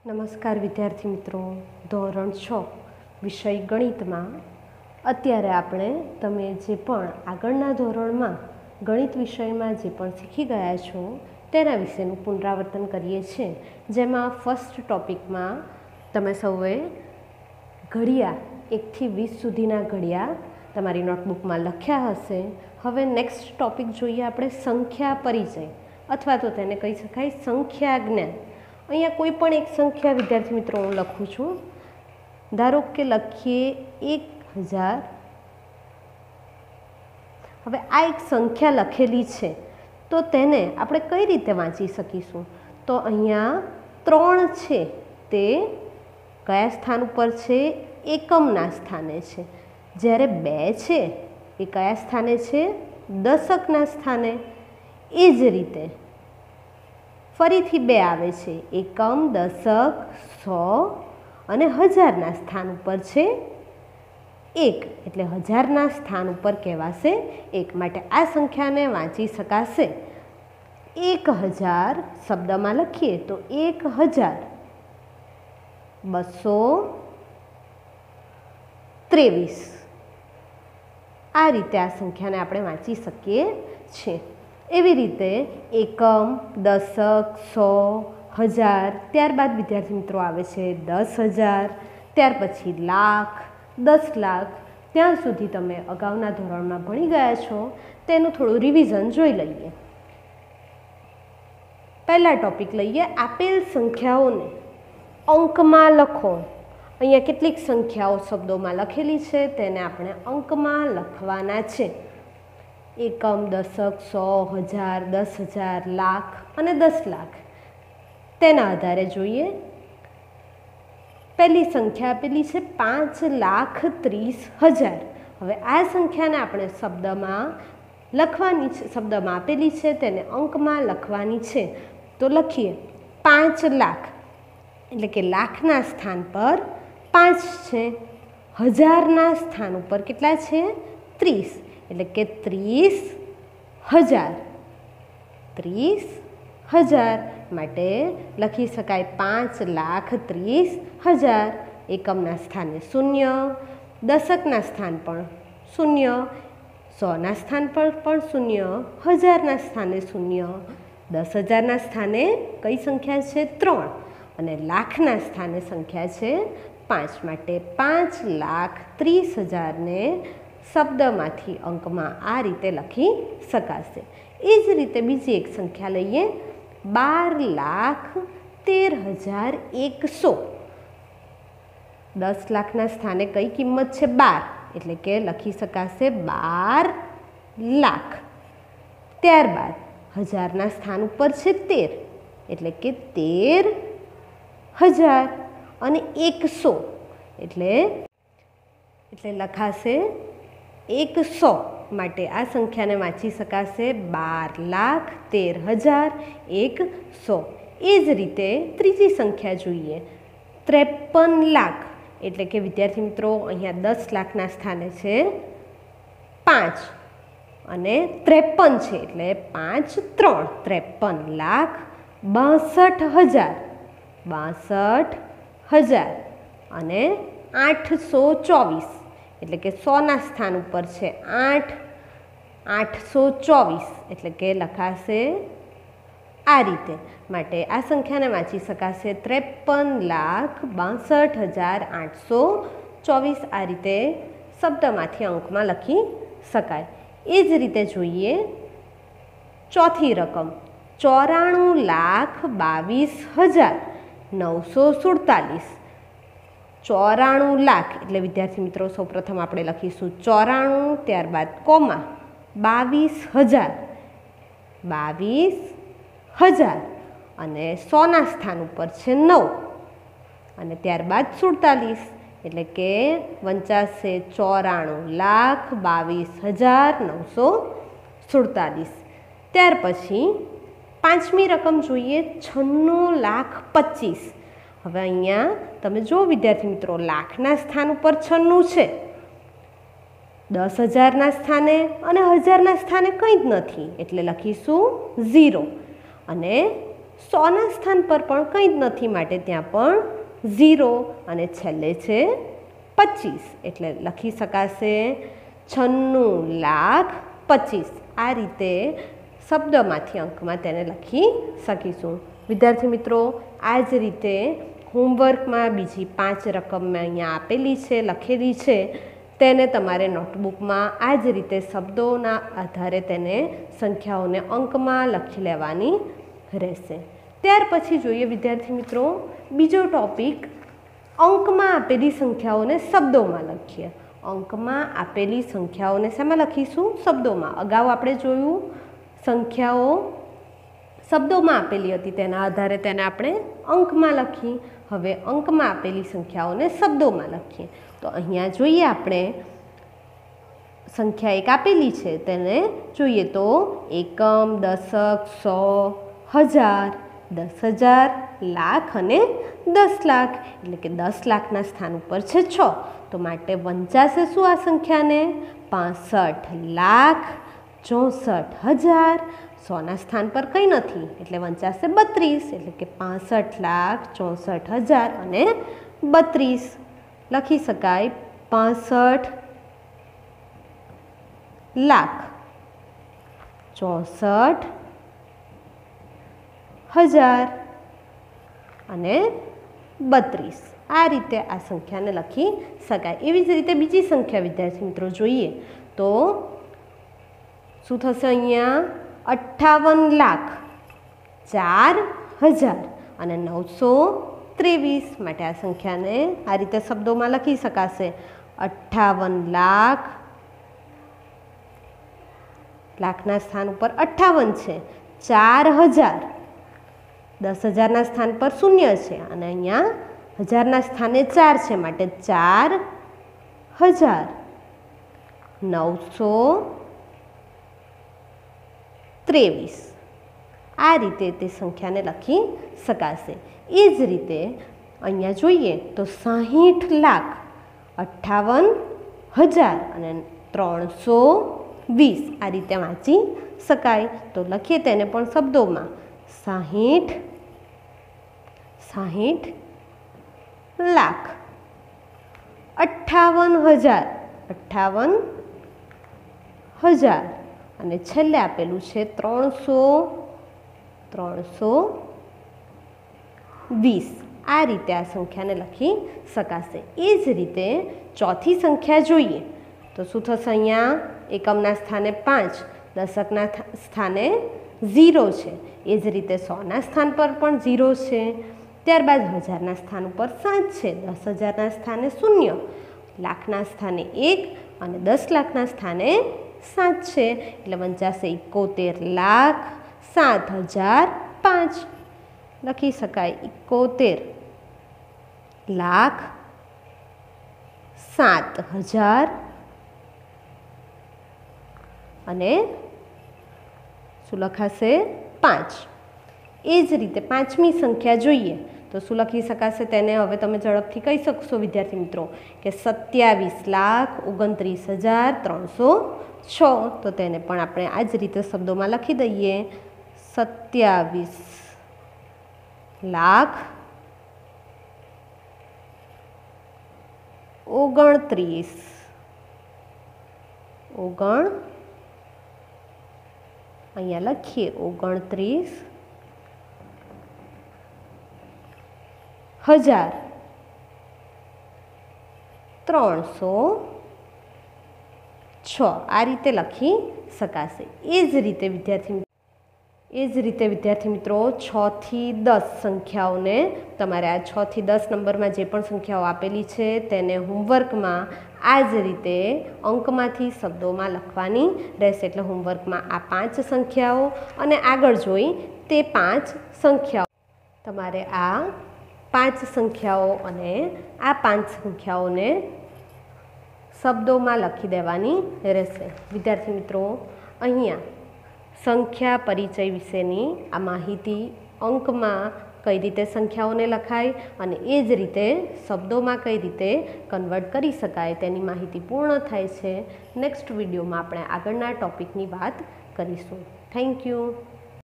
નમસ્કાર વિદ્યાર્થી મિત્રો, ધોરણ 6 વિષય ગણિતમાં અત્યારે આપણે તમે જે પણ આગળના ધોરણમાં ગણિત વિષયમાં જે પણ શીખી ગયા છો તેના વિશેનું પુનરાવર્તન કરીએ છીએ, જેમાં ફર્સ્ટ ટોપિકમાં તમે સૌએ ઘડિયા 1 થી 20 સુધીના ઘડિયા તમારી નોટબુકમાં લખ્યા હશે. હવે નેક્સ્ટ ટોપિક જોઈએ આપણે સંખ્યા પરિચય, અથવા તો તેને કહી શકાય સંખ્યા જ્ઞાન. અહીંયા કોઈ પણ એક સંખ્યા વિદ્યાર્થી મિત્રો હું લખું છું. ધારો કે લખીએ 1000. હવે આ એક સંખ્યા લખેલી છે તો તેને આપણે કઈ રીતે વાંચી શકીશું? તો અહીંયા 3 છે તે કયા સ્થાન ઉપર છે? એકમના સ્થાને છે. જ્યારે 2 છે એ કયા સ્થાને છે? દશકના સ્થાને. એ જ રીતે ફરીથી 2 આવે છે. એકમ, દશક, 100 અને હજારના સ્થાન ઉપર છે 1, એટલે હજારના સ્થાન ઉપર કહેવાશે 1. માટે આ સંખ્યાને વાંચી શકાશે 1000. શબ્દમાં લખીએ તો 1223. આ રીતે આ સંખ્યાને આપણે વાંચી શકીએ છીએ. એવી રીતે એકમ, દશક, 100, હજાર, ત્યારબાદ વિદ્યાર્થી મિત્રો આવે છે 10,000, ત્યાર પછી લાખ, 10 લાખ. ત્યાં સુધી તમે અગાઉના ધોરણમાં ભણી ગયા છો, તેનું થોડું રિવિઝન જોઈ લઈએ. પહેલા ટોપિક લઈએ, આપેલ સંખ્યાઓને અંકમાં લખો. અહીંયા કેટલીક સંખ્યાઓ શબ્દોમાં લખેલી છે, તેને આપણે અંકમાં લખવાના છે. એકમ, દશક, 100, હજાર, 10,000, લાખ અને 10 લાખ. તેના આધારે જોઈએ. પહેલી સંખ્યા આપેલી છે 5,30,000. હવે આ સંખ્યાને આપણે શબ્દમાં લખવાની છે, શબ્દમાં આપેલી છે તેને અંકમાં લખવાની છે. તો લખીએ 5 લાખ, એટલે કે લાખના સ્થાન પર 5 છે. હજારના સ્થાન ઉપર કેટલા છે? 30, એટલે કે 30,000. 30,000 માટે લખી શકાય 5,30,000. એકમના સ્થાને 0, દશકના સ્થાન પર 0, 100ના સ્થાન પર પણ 0, હજારના સ્થાને 0, 10,000ના સ્થાને કઈ સંખ્યા છે? 3, અને લાખના સ્થાને સંખ્યા છે 5. માટે 5,30,000ને શબ્દમાંથી અંકમાં આ રીતે લખી શકાશે. એ જ રીતે બીજી એક સંખ્યા લઈએ, 12,13,100. 10 લાખના સ્થાને કઈ કિંમત છે? 12, એટલે કે લખી શકાશે 12 લાખ. ત્યારબાદ હજારના સ્થાન ઉપર છે 13, એટલે કે 13,000 અને 100, એટલે લખાશે 100. માટે આ સંખ્યાને વાંચી શકાશે 12,13,100. એ જ રીતે ત્રીજી સંખ્યા જોઈએ, 53 લાખ. એટલે કે વિદ્યાર્થી મિત્રો અહીંયા 10 લાખના સ્થાને છે 5 અને 53 છે, એટલે 5, 3, 53,62,000. 62,000 અને 824, એટલે કે 100ના સ્થાન ઉપર છે 8, 824, એટલે કે લખાશે આ રીતે. માટે આ સંખ્યાને વાંચી શકાશે 53,62,824. આ રીતે શબ્દમાંથી અંકમાં લખી શકાય. એ જ રીતે જોઈએ ચોથી રકમ, 94,22,947. 94 લાખ, એટલે વિદ્યાર્થી મિત્રો સૌપ્રથમ આપણે લખીશું 94, ત્યારબાદ કોમા 22,000. 22,000 અને 100ના સ્થાન ઉપર છે 9, અને ત્યારબાદ 47, એટલે કે 94,22,947. ત્યાર પછી પાંચમી રકમ જોઈએ, 96,25,000. હવે અહીંયા તમે જો વિદ્યાર્થી મિત્રો, લાખના સ્થાન ઉપર 96 છે, 10,000ના સ્થાને અને હજારના સ્થાને કંઈ જ નથી, એટલે લખીશું 0, અને 100ના સ્થાન પર પણ કંઈ જ નથી માટે ત્યાં પણ 0 અને છેલ્લે છે 25 એટલે લખી શકાશે 96,25,000। આ રીતે શબ્દમાંથી અંકમાં તેને લખી શકીશું। વિદ્યાર્થી મિત્રો, આ જ રીતે હોમવર્કમાં બીજી 5 રકમ મેં અહીંયા આપેલી છે, લખેલી છે, તેને તમારે નોટબુકમાં આ જ રીતે શબ્દોના આધારે તેને સંખ્યાઓને અંકમાં લખી લેવાની રહેશે। ત્યાર પછી જોઈએ વિદ્યાર્થી મિત્રો બીજો ટોપિક, અંકમાં આપેલી સંખ્યાઓને શબ્દોમાં લખીએ। અંકમાં આપેલી સંખ્યાઓને શેમાં લખીશું? શબ્દોમાં। અગાઉ આપણે જોયું સંખ્યાઓ શબ્દોમાં આપેલી હતી, તેના આધારે તેને આપણે અંકમાં લખી। હવે અંકમાં આપેલી સંખ્યાઓને શબ્દોમાં લખીએ। તો અહીંયા જોઈએ આપણે સંખ્યા એક આપેલી છે, તેને જોઈએ તો એકમ, દશક, 100, 1000, 10,000, લાખ અને 10 લાખ, એટલે કે 10 લાખના સ્થાન ઉપર છે 6, તો માટે વંચાશે શું આ સંખ્યાને? 65,64,000। 100ના સ્થાન પર કંઈ નથી એટલે વંચાશે 32, એટલે કે 65,64,000 અને 32 લખી શકાય। 65,64,000 અને 32 આ રીતે આ સંખ્યાને લખી શકાય। એવી જ રીતે બીજી સંખ્યા વિદ્યાર્થી મિત્રો જોઈએ તો શું થશે? અહીંયા 58,04,000 અને 923 માટે આ સંખ્યાને આ રીતે શબ્દોમાં લખી શકાશે। 58,00,000 લાખના સ્થાન ઉપર 58 છે, 4,000 10,000ના સ્થાન પર 0 છે અને અહીંયા હજારના સ્થાને 4 છે માટે 4,923 આ રીતે તે સંખ્યાને લખી શકાશે। એ જ રીતે અહીંયા જોઈએ તો 60,58,000 અને 320 આ રીતે વાંચી શકાય। તો લખીએ તેને પણ શબ્દોમાં 60 લાખ, 58,000 અને છેલ્લે આપેલું છે 320 આ રીતે આ સંખ્યાને લખી શકાશે। એ જ રીતે ચોથી સંખ્યા જોઈએ તો શું થશે? અહીંયા એકમના સ્થાને 5, દશકના સ્થાને 0 છે, એ જ રીતે 100ના સ્થાન પર પણ 0 છે। ત્યારબાદ હજારના સ્થાન ઉપર 7 છે, 10,000ના સ્થાને 0, લાખના સ્થાને 1 અને 10 લાખના સ્થાને 7 છે, એટલે વંચાશે 71,07,005 લખી શકાય। 71,07,000 અને શું લખાશે? 5। એ જ રીતે પાંચમી સંખ્યા જોઈએ તો શું લખી શકાશે? તેને હવે તમે ઝડપથી કહી શકશો વિદ્યાર્થી મિત્રો કે 27,29,306 તો તેને પણ આપણે આ જ રીતે શબ્દોમાં લખી દઈએ। 27,29,000 અહીંયા લખીએ 29,306 આ રીતે લખી શકાશે। એ જ રીતે વિદ્યાર્થી મિત્રો 6 થી 10 સંખ્યાઓને તમારે આ 6 થી 10 નંબરમાં જે પણ સંખ્યાઓ આપેલી છે તેને હોમવર્કમાં આ જ રીતે અંકમાંથી શબ્દોમાં લખવાની રહેશે। એટલે હોમવર્કમાં આ 5 સંખ્યાઓ અને આગળ જોઈ તે 5 સંખ્યાઓ તમારે આ 5 સંખ્યાઓ અને આ 5 સંખ્યાઓને શબ્દોમાં લખી દેવાની રહેશે। વિદ્યાર્થી મિત્રો, અહીંયા સંખ્યા પરિચય વિશેની આ માહિતી અંકમાં કઈ રીતે સંખ્યાઓને લખાય અને એ જ રીતે શબ્દોમાં કઈ રીતે કન્વર્ટ કરી શકાય તેની માહિતી પૂર્ણ થાય છે। નેક્સ્ટ વિડીયોમાં આપણે આગળના ટોપિકની વાત કરીશું। Thank you.